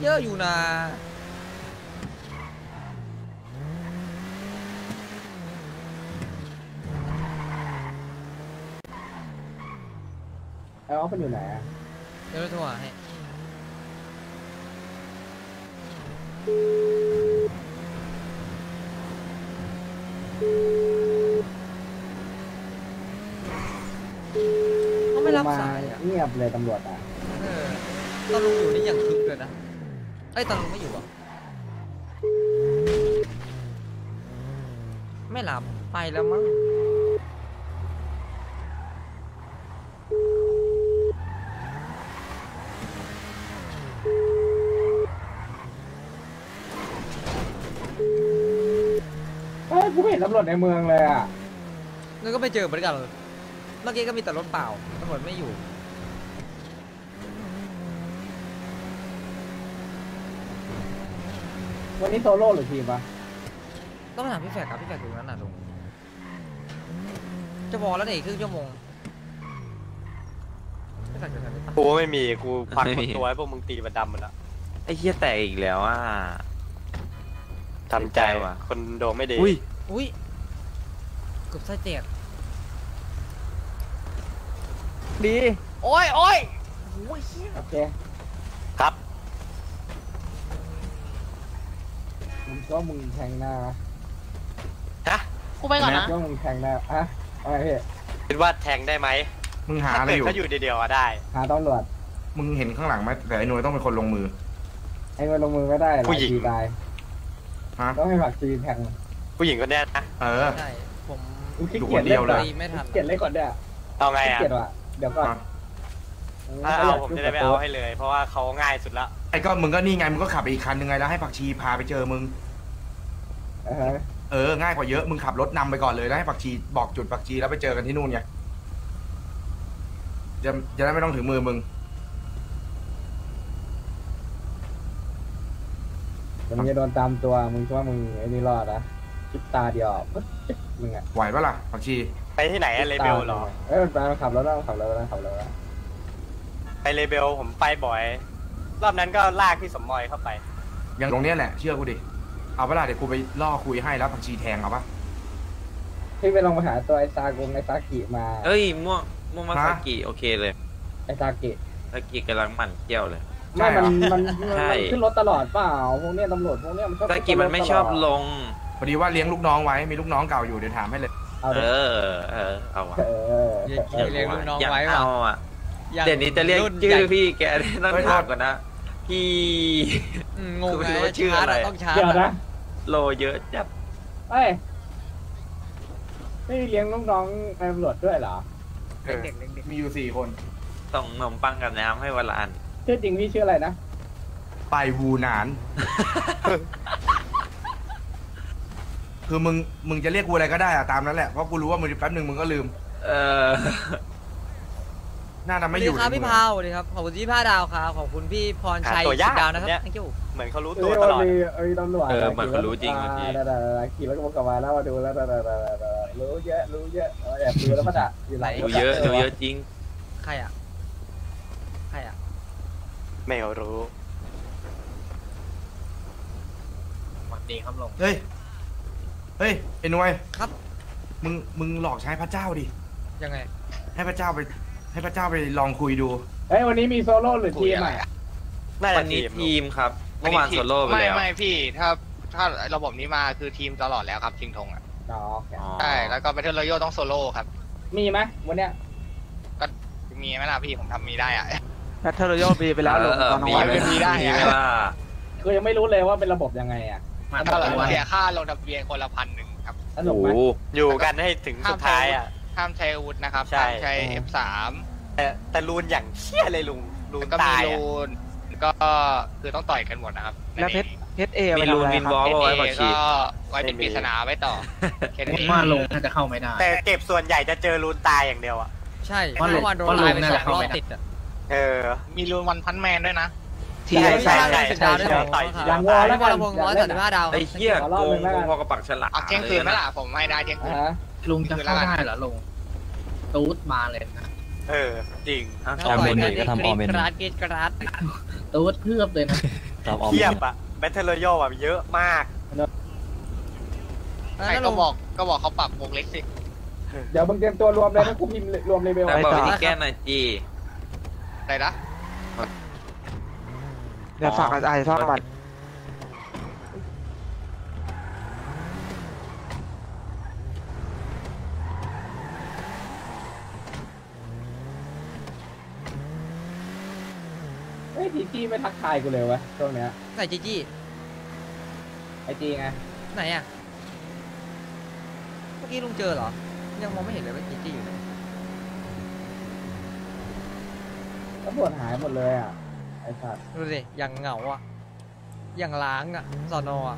เยอะอยู่นะไอ้ออฟมันอยู่ไหนอะเดี๋ยวโทรหาให้เขาไม่รับสายอ่ะเงียบเลยตำรวจอ่ะตอนลุงอยู่นี่อย่างคึกเลยนะไอ้ตอนลุงไม่อยู่อ่ะไม่หลับไปแล้วมั้งกูไม่เห็นตำรวจในเมืองเลยอ่ะงั้นก็ไม่เจอเหมือนกันเมื่อกี้ก็มีแต่รถเปล่าตำรวจไม่อยู่วันนี้โซโล่หรือทีมปะต้องไปถามพี่แฝกครับพี่แฝกอยู่นั้นน่ะลุงจะบอกแล้วเนี่ยครึ่งชั่วโมงพี่แฝกจะทำได้ปะกูไม่มีกูพักหมดตัวให้พวกมึงตีบันดำหมดแล้วไอ้เหี้ยแตกอีกแล้วอ่ะทำใจว่ะคนโดนไม่ดีอุ้ยเกือบไส้แตกดีโอ้ยโอ้ยโอเคครับมึงก็มึงแทงหน้าฮะกูไปก่อนนะก็มึงแทงหน้าอะอะไรพี่คิดว่าแทงได้ไหมมึงหาอะไรอยู่ถ้าอยู่เดียวๆอะได้หาตำรวจมึงเห็นข้างหลังไหมแต่ไอ้หน่วยต้องเป็นคนลงมือไอ้เงินลงมือไม่ได้หลายทีตายฮะต้องให้ผักชีแทงผู้หญิงคนเนี้ยนะเออใช่ผมกูขี้เกียจเล่นก่อนตีไม่ทันขี้เกียจเล่นก่อนเดี๋ยวเอาไงขี้อะเกียจว่ะเดี๋ยวก่อนถ้าเอาผมจะได้ไม่เอาให้เลย เพราะว่าเขาง่ายสุดละไอ้ก็มึงก็นี่ไง มึงก็ขับไปอีกคันยังไงแล้วให้ผักชีพาไปเจอมึง ง่ายกว่าเยอะ มึงขับรถนำไปก่อนเลยแล้วให้ผักชีบอกจุดผักชีแล้วไปเจอกันที่นู่นไงจะได้ไม่ต้องถึงมือมึงมึงจะโดนตามตัวมึงคิดว่ามึงไอ้นี่รอดนะคิดตาเดียวมึงอะไหวปะล่ะผักชีไปที่ไหนอะเลเบลเหรอมันขับรถแล้วขับรถแล้วขับรถแล้วไปเลเบลผมไปบ่อย รอบนั้นก็ลากพี่สมมอยเข้าไปอย่างตรงเนี้ยแหละเชื่อกูดิเอาปะล่ะเดี๋ยวกูไปล่อคุยให้แล้วผักชีแทงเอาปะพี่ไปลองไปหาตัวไอ้ซากงไอ้ซากิมาเอ้ยม่วงมาสกิโอเคเลยไอ้ซากิสกิกำลังหมั่นเกี่ยวเลยไม่มันใช่ขึ้นรถตลอดเปล่าพวกเนี้ยตำรวจพวกเนี้ยมันชอบสกิมันไม่ชอบลงพอดีว่าเลี้ยงลูกน้องไว้มีลูกน้องเก่าอยู่เดี๋ยวถามให้เลยเอาเอดิเอาว่ะเลี้ยงลูกน้องอยากไว้เอาว่ะอ่ะเดี๋ยวนี้จะเรียกชื่อพี่แกต้องถามก่อนนะพี่งงคือไงว่าชื่ออะไรต้องชาร์เดี๋ยวจนะโลเยอะจับเอ้ยไม่เลี้ยงลูกน้องตำรวจด้วยเหรอเด็กๆมีอยู่4 คนส่งขนมปังกับน้ำให้วันละอันชื่อจริงพี่ชื่ออะไรนะไปวูหนาน คือมึงจะเรียกกูอะไรก็ได้อะตามนั้นแหละเพราะกูรู้ว่ามึงแป๊บหนึ่งมึงก็ลืมเออน่าจะสไม่วัสอดียู่ครับในพี่มือพาวสวัสดีครับขอบคุณที่5 ดาวครับขอบคุณพี่พรชัยหาตัว 10 ยากดาวนะครับเนี่ย thank you เหมือนเขารู้ตัวตลอดมีตำรวจมันก็รู้จริงเมื่อกี้ขี่รถกระบะแล้วมาดูแล้วรู้เยอะแอบดูแล้วมันอะอยู่ไหนดูเยอะจริงใครอ่ะใครอ่ะไม่รู้สวัสดีครับลงเฮ้ยไอ้หน่วยครับมึงหลอกใช้พระเจ้าดิยังไงให้พระเจ้าไปลองคุยดูเฮ้ยวันนี้มีโซโล่หรือทีมอ่ะน่าวัจะนทีนี้มทีมครับเมื่อวานโซโล่ไปแล้วไม่พี่ถ้าระบบนี้มาคือทีมตลอดแล้วครับชิงธงอ่ะอ๋อใช่แล้วก็เบทเทิลรอยัลต้องโซโล่ครับมีไหมวันเนี้ยก็มีไหมล่ะพี่ผมทำมีได้อ่ะแพทเทิร์นรอยัลมีไปแล้วลงตอนมีน้อยไหมมีได้มีไหมล่ะคือยังไม่รู้เลยว่าเป็นระบบยังไงอ่ะถ้าเราเสียค่าลงทะเบียนคนละ1,000ครับสนุกไหมอยู่กันให้ถึงสุดท้ายอ่ะห้ามใช้อาวุธนะครับใช่ห้ามใช้ F3 แต่รูนอย่างเชี่ยเลยลุงรูนก็มีตายรูอะนก็คือต้องต่อยกันหมดนะครับแล้วเพชรเอมีรูนวินวอลเอไว้ผักชีก็ไว้เป็นปริศนาไว้ต่อแค่นี้ว่าลงน่าจะเข้าไม่ได้แต่เก็บส่วนใหญ่จะเจอรูนตายอย่างเดียวอ่ะใช่ว่าลงเมื่อวานโดนว่าลงตายไปน่า 2 จะเข้ารอบไม่ได้ติดอ่ะเออมีรูนวันพันแมนด้วยนะทีใช่ไรใช่ 10 ดาวด้วยใช่ครับใช่อย่างวอลแล้วพี่พกันรพงศ์135 ดาวไอ้เหี้ยโกงพอกับปักฉลามเอาเที่ยงคืนไหมล่ะผมให้ได้เที่ยงคืนลุงจะเข้าได้เหรอลุงตูดมาเลยนะเออจริงแล้วต่อยกันที่กรีดกราดตูดเพือบเลยนะเทียบอะแบทเทิลรอยัลอะเยอะมากใครก็บอกเขาปรับวงเล็กสิเดี๋ยวมึงเตรียมตัวรวมเลยนะกูพิมพ์รวมเลเวลแต่บอกวิธีแก้หน่อยจีอะไรนะเดี๋ยวฝากไอ้ซ่อมบัตรเฮ้ยทีจี้ไม่ทักทายกูเลยวะช่วงเนี้ยไหนจีจี้ไอจีไงไหนอะเมื่อกี้ลุงเจอเหรอยังมองไม่เห็นเลยว่าจีจี้อยู่ไหนตำรวจหายหมดเลยอ่ะไอ้สัตว์ดูสิอย่างเหงาอะอย่างล้างอะสอนอะ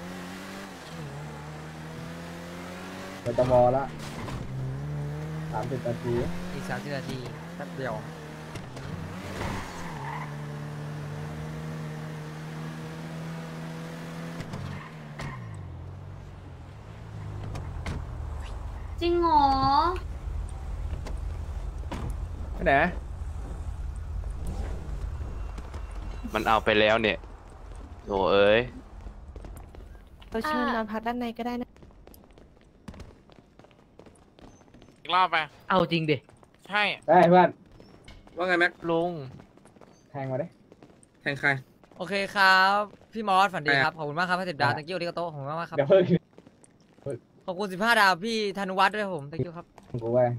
เดี๋ยวจะวอละ30 นาทีอีก30 นาทีแป๊บเดียวจริงเหรอไปไหนมันเอาไปแล้วเนี่ยโถเอ้ยเราเชิญนอนพักด้านในก็ได้นะอีกรอบไปเอาจริงดิใช่ได้เพื่อนว่าไงแม็กลุงแทงมาดิแทงใครโอเคครับพี่มอสฝันดีครับขอบคุณมากครับ50 ดาว thank you ที่โต๊ะขอบคุณมากครับเดี๋ยวเพิ่งขอบคุณ15 ดาวพี่ธนุวัฒน์ด้วยครับผม thank you ครับกูไป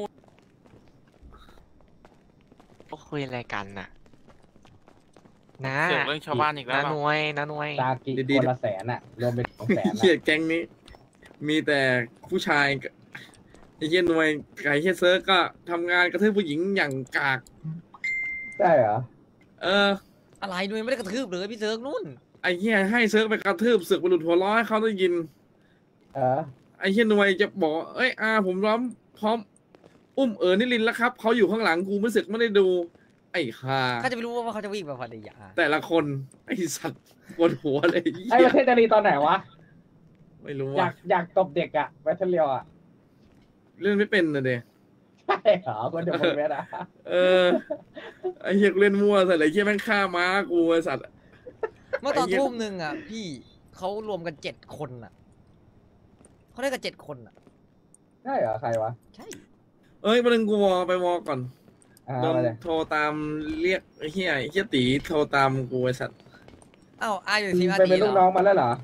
ก็คุยอะไรกันน่ะนะเรื่องชาวบ้านอีกแล้วน้าหน่วยน้าหน่วยตากิคนละ100,000อ่ะรวมเป็น200,000 เขียดแก๊งนี้ มีแต่ผู้ชายกับไอ้เหี้ยหน่วยไก่เหี้ยเซิร์กก็ทำงานกระทืบผู้หญิงอย่างกากใช่เหรอเอออะไรด้วยไม่ได้กระทืบเลยพี่เซิร์กนู่นไอ้เหี้ยให้เซิร์กไปกระทืบศึกบรรลุหัวร้อยเขาได้ยิน ไอ้เหี้ยหน่วยจะบอกเอ้ยผมพร้อมอุ้มนิลินทร์แล้วครับเขาอยู่ข้างหลังกูไม่ศึกไม่ได้ดู ไอ้ห่าเขาจะไม่รู้ว่าเขาจะวิ่งมาพอดีอ่ะแต่ละคนไอ้สัตว์ปวดหัวเลยไอ้ประเทศจะรีตอนไหนวะไม่รู้อยาว่ะกตบเด็กอ่ะแบทเทิลเรียวอ่ะเล่นไม่เป็นนะเด็ใช่เหรอคนเดียวคนเวทอ่ะเออไอ้เหี้ยกูเล่นมั่วใส่ไอ้เหี้ยแม่งฆ่าม้ากูไอ้สัตว์เมื่อตอนไอ้เหี้ยทุ่มหนึ่งอ่ะพี่เขารวมกัน7 คนอ่ะเขาได้กัน7 คนอ่ะใช่เหรอใครวะใช่เอ้ยมาดึงกูไปวอก่อนโดนมาเลยโทรตามเรียกไอ้เหี้ยตีโทรตามกูไอ้สัตว์อ้าวอาอยู่ทีมอาไปร์เป็นเหรลูกน้อองมาแล้วเหรอ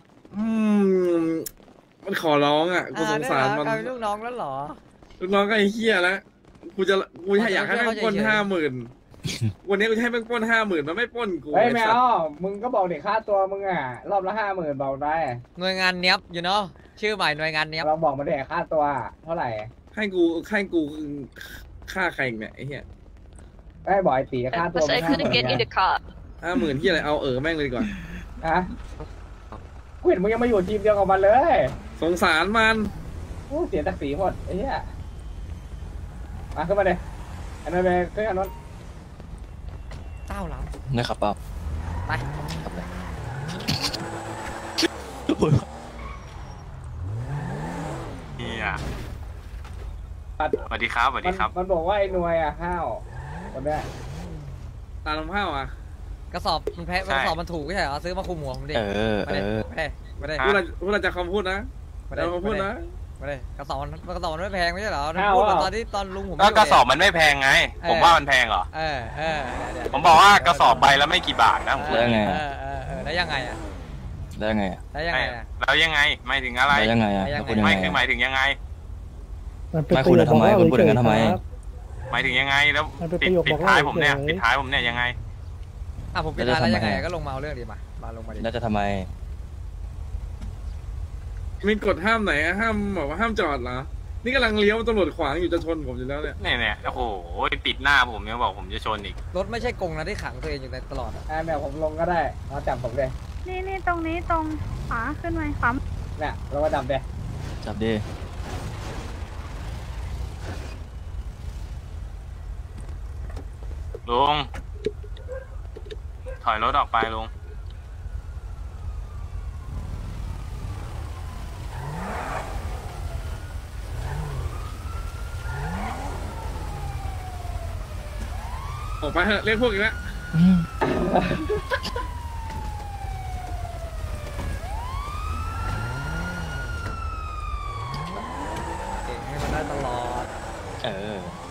มันขอร้องอ่ะกูสงสารมันกลายเป็นลูกน้องแล้วเหรอลูกน้องก็ไอ้เหี้ยแล้วกูอยากให้แม่งปล้น 50,000 วันนี้กูจะให้แม่งปล้น50,000มันไม่ปล้นกูเฮ้ยไอ้แมสัตวว์มึงก็บอกเด็กค่าตัวมึงอ่ะ รอบละ50,000บอกได้หน่วยงานเนี้ยบอยู่เนาะชื่อใหม่หน่วยงานเนี้ยบลองบอกมาเด็กค่าตัวเท่าไหร่ให้กูฆ่าใครอีกเนี่ยไอ้เหี้ยได้บอกไอ้ตีค่าตัวมัน50,000 50,000ที่อะไรเอาแม่งเลยดีกว่าฮะกูเห็นมึงยังมาอยู่ทีมเดียวกับมันเลยสงสารมันกูเสียศักดิ์ศรีหมดไอ้เหี้ยมาขึ้นมาเลยอันนั้นไปขึ้นอันนั้นเต้าแล้วนะครับเปล่าไปเนี่ยสวัสดีครับสวัสดีครับมันบอกว่าไอ้หน่วยอ่ะห้าวคนเนี้ยตาลำพ้าวอ่ะกระสอบมันแพ้กระสอบมันถูกไม่ใช่เหรอซื้อมาคุมหัวผมดิ ไม่ได้ไม่ได้พูดอะไรจากคำพูดนะไม่ได้คำพูดนะไม่ได้กระสอบมันไม่แพงไม่ใช่เหรอพูดเหมือนตอนที่ตอนลุงผมก็กระสอบมันไม่แพงไง ผมว่ามันแพงเหรอ ผมบอกว่ากระสอบใบแล้วไม่กี่บาทนะผมแล้วไงแล้วยังไงอ่ะแล้วไงอ่ะแล้วยังไงอ่ะแล้วยังไงหมายถึงอะไรแล้วยังไงอ่ะแล้วยังไงแล้วคุณยังไม่ไงคือหมายถึงยังไงไม่คุณทำไมคุณพูดอย่างนั้นทำไมหมายถึงยังไงแล้วปิดท้ายผมเนี่ยปิดท้ายผมเนี่ยยังไงผมปิดท้ายแล้วยังไงก็ลงมาเอาเรื่องดีมาลงมาดิแล้วจะทำไมมีกฎห้ามไหนอะห้ามบอกว่าห้ามจอดเหรอ นี่กำลังเลี้ยวตำรวจขวางอยู่จะชนผมอยู่แล้วเนี่ยเนี่ยโอ้โหปิดหน้าผมยังบอกผมจะชนอีกรถไม่ใช่กงนะที่ขังตัวเองอยู่ในตลอดแมวผมลงก็ได้มาจับผมเลยนี่ตรงนี้ตรงขวาขึ้นมาขวาเนี่ยเรามาจับเลยจับดิลุงถอยรถออกไปลุงออกไปเถอะเรียกพวกอีกแล้วลอดเออ